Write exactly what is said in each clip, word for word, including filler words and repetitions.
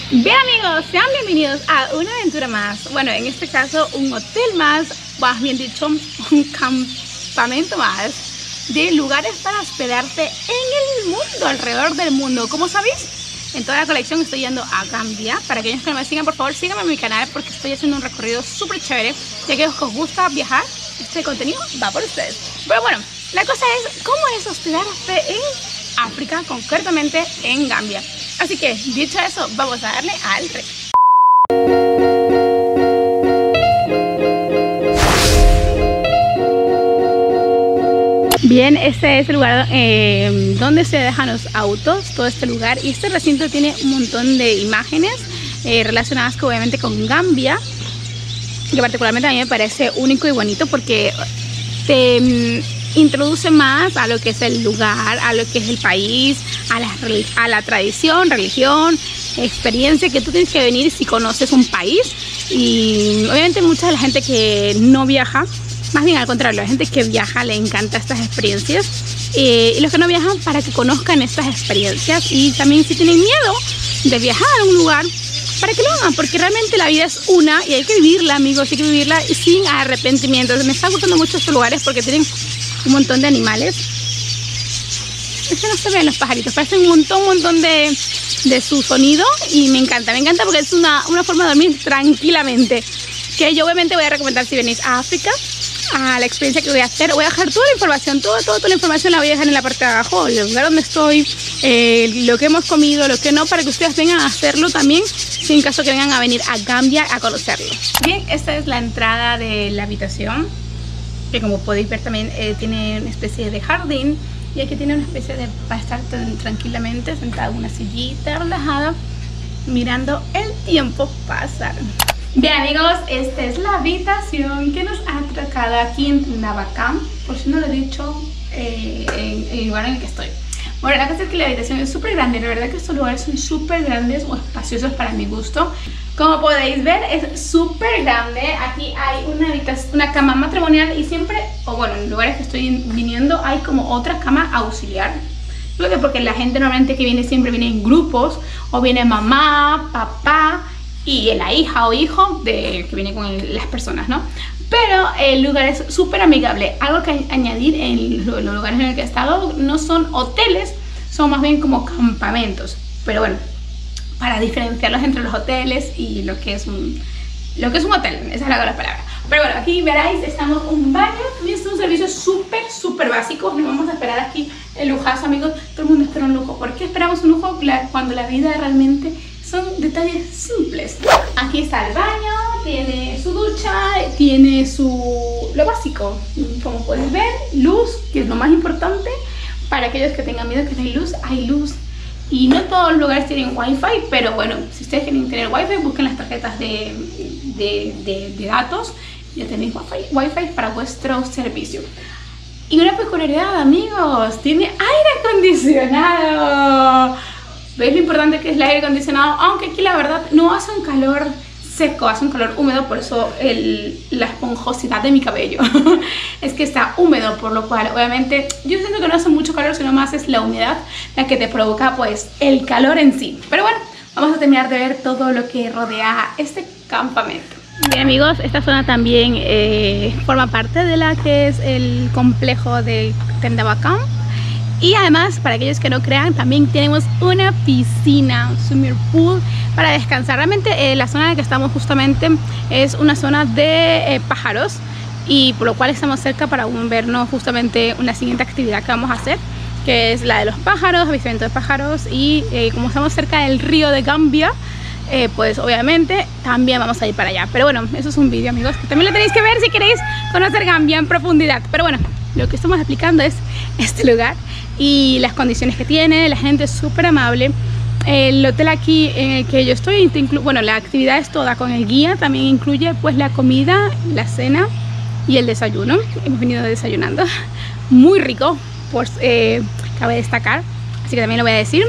Bien amigos, sean bienvenidos a una aventura más. Bueno, en este caso un hotel más, más bien dicho un campamento más de lugares para hospedarte en el mundo, alrededor del mundo. Como sabéis, en toda la colección estoy yendo a Gambia. Para aquellos que no me sigan, por favor síganme en mi canal porque estoy haciendo un recorrido súper chévere. Y a aquellos que os gusta viajar, este contenido va por ustedes. Pero bueno, la cosa es cómo es hospedarte en África, concretamente en Gambia. Así que, dicho eso, vamos a darle al rey. Bien, este es el lugar eh, donde se dejan los autos, todo este lugar. Y este recinto tiene un montón de imágenes eh, relacionadas que, obviamente con Gambia, que particularmente a mí me parece único y bonito porque te mm, introduce más a lo que es el lugar, a lo que es el país, a la, a la tradición, religión, experiencia que tú tienes que venir si conoces un país. Y obviamente mucha de la gente que no viaja, más bien al contrario, la gente que viaja le encanta estas experiencias, eh, y los que no viajan para que conozcan estas experiencias. Y también si tienen miedo de viajar a un lugar, para que lo hagan, porque realmente la vida es una y hay que vivirla, amigos, hay que vivirla sin arrepentimiento. Me está gustando mucho estos lugares porque tienen un montón de animales. Es que no se ven los pajaritos, parecen un montón, un montón de, de su sonido y me encanta, me encanta porque es una, una forma de dormir tranquilamente. Que yo obviamente voy a recomendar si venís a África, a la experiencia que voy a hacer. Voy a dejar toda la información, toda, toda, toda la información la voy a dejar en la parte de abajo, el lugar donde estoy, eh, lo que hemos comido, lo que no, para que ustedes vengan a hacerlo también, si en caso que vengan a venir a Gambia a conocerlo. Bien, esta es la entrada de la habitación, que como podéis ver también eh, tiene una especie de jardín. Y aquí tiene una especie de para estar tranquilamente sentado en una sillita relajada, mirando el tiempo pasar. Bien amigos, esta es la habitación que nos ha atracado aquí en Tendabakam, por si no lo he dicho, eh, en el lugar en el que estoy. Bueno, la cosa es que la habitación es súper grande, la verdad que estos lugares son súper grandes o espaciosos para mi gusto. Como podéis ver, es súper grande. Aquí hay una, una cama matrimonial y siempre, o bueno, en lugares que estoy viniendo hay como otra cama auxiliar. Creo que porque la gente normalmente que viene siempre viene en grupos, o viene mamá, papá y la hija o hijo de que viene con el, las personas, ¿no? Pero el lugar es súper amigable. Algo que añadir en los lugares en los que he estado, no son hoteles, son más bien como campamentos. Pero bueno, para diferenciarlos entre los hoteles y lo que es un, lo que es un hotel, esa es la palabra. Pero bueno, aquí veréis, estamos en un baño, también es un servicio súper, súper básico. No vamos a esperar aquí el lujazo, amigos. Todo el mundo espera un lujo. ¿Por qué esperamos un lujo cuando la vida realmente son detalles simples? Aquí está el baño, tiene su ducha, tiene su lo básico, como puedes ver, luz, que es lo más importante. Para aquellos que tengan miedo que no hay luz, hay luz. Y no todos los lugares tienen wifi, pero bueno, si ustedes quieren tener wifi, busquen las tarjetas de, de, de, de datos. Ya tenéis wifi, wifi para vuestro servicio. Y una peculiaridad, amigos, tiene aire acondicionado. ¿Veis lo importante que es el aire acondicionado? Aunque aquí la verdad no hace un calor seco, hace un calor húmedo, por eso el, la esponjosidad de mi cabello es que está húmedo, por lo cual obviamente yo siento que no hace mucho calor, sino más es la humedad la que te provoca pues el calor en sí. Pero bueno, vamos a terminar de ver todo lo que rodea este campamento. Bien amigos, esta zona también eh, forma parte de la que es el complejo de Tendabakam. Y además, para aquellos que no crean, también tenemos una piscina, un swimming pool para descansar. Realmente eh, la zona en la que estamos justamente es una zona de eh, pájaros, y por lo cual estamos cerca para vernos justamente una siguiente actividad que vamos a hacer, que es la de los pájaros, avistamiento de pájaros. Y eh, como estamos cerca del río de Gambia, eh, pues obviamente también vamos a ir para allá. Pero bueno, eso es un vídeo, amigos, que también lo tenéis que ver si queréis conocer Gambia en profundidad. Pero bueno, lo que estamos explicando es este lugar y las condiciones que tiene. La gente es súper amable. El hotel aquí en el que yo estoy, bueno, la actividad es toda con el guía. También incluye pues la comida, la cena y el desayuno. Hemos venido desayunando, muy rico, pues eh, cabe destacar, así que también lo voy a decir.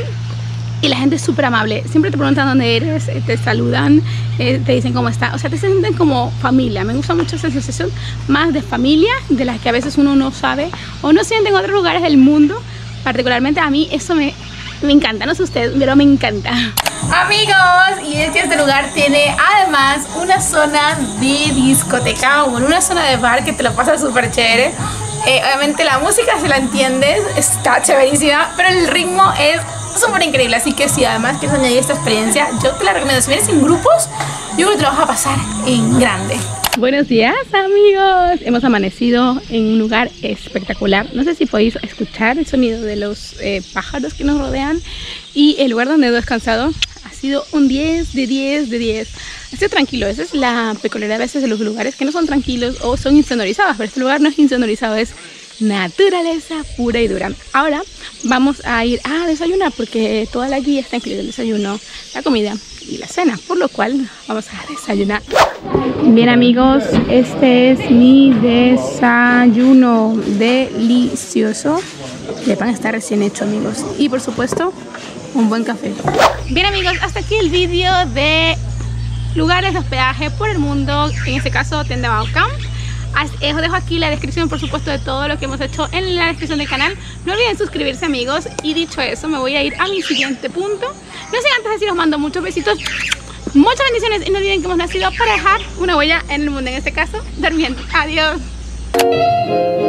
Y la gente es súper amable, siempre te preguntan dónde eres, te saludan, eh, te dicen cómo está, o sea, te sienten como familia. Me gusta mucho esa sensación más de familia, de las que a veces uno no sabe o no siente en otros lugares del mundo. Particularmente a mí eso me Me encanta, no sé ustedes, pero me encanta. Amigos, y es que este lugar tiene además una zona de discoteca, o una zona de bar que te lo pasas súper chévere. Eh, obviamente la música, si la entiendes, está chéverísima, pero el ritmo es súper increíble. Así que si además quieres añadir esta experiencia, yo te la recomiendo. Si vienes en grupos, yo creo que te lo vas a pasar en grande. Buenos días, amigos. Hemos amanecido en un lugar espectacular. No sé si podéis escuchar el sonido de los eh, pájaros que nos rodean. Y el lugar donde he descansado ha sido un diez de diez de diez. Ha sido tranquilo. Esa es la peculiaridad a veces de los lugares, que no son tranquilos o son insonorizados. Pero este lugar no es insonorizado, es naturaleza pura y dura. Ahora vamos a ir a desayunar, porque toda la guía está incluido el desayuno, la comida y la cena, por lo cual vamos a desayunar. Bien, amigos, este es mi desayuno delicioso. El pan está recién hecho, amigos, y por supuesto un buen café. Bien, amigos, hasta aquí el vídeo de lugares de hospedaje por el mundo, en este caso Tendabao Camp. Os dejo aquí la descripción, por supuesto, de todo lo que hemos hecho en la descripción del canal. No olviden suscribirse, amigos. Y dicho eso, me voy a ir a mi siguiente punto. No sé, antes de decir, os mando muchos besitos, muchas bendiciones, y no olviden que hemos nacido para dejar una huella en el mundo, en este caso, durmiendo. Adiós.